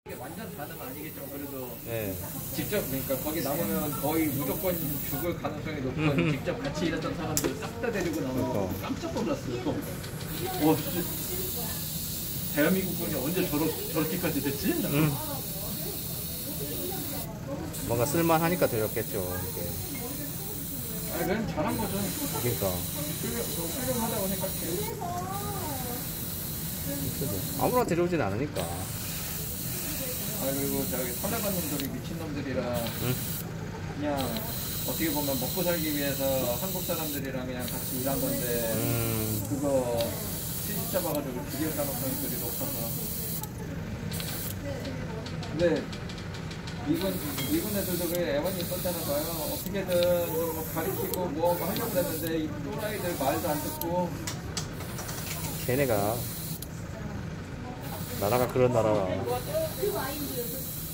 완전 다는 아니겠죠. 그래도 예. 직접 그러니까 거기 남으면 거의 무조건 죽을 가능성이 높은 직접 같이 일했던 사람들 싹 다 데리고 나오고 그러니까. 깜짝 놀랐어요. 와, 진짜 대한민국군이 언제 저렇게까지 됐지? 뭔가 쓸만하니까 되었겠죠. 이게. 아니, 그냥 잘한 거죠. 그러니까. 훌륭하다고 생각해요. 아무나 데려오진 않으니까. 아, 그리고 저기 살아간 놈들이 미친놈들이라 그냥 어떻게 보면 먹고 살기 위해서 한국 사람들이랑 그냥 같이 일한 건데 그거 시집 잡아가지고 죽일 가능성이 되게 높아서. 근데 미군 애들도 그게 애원이 있었잖아 봐요. 어떻게든 뭐 가르치고 뭐 하려고 그랬는데 이 또라이들 말도 안 듣고. 걔네가 나라가 그런 나라라.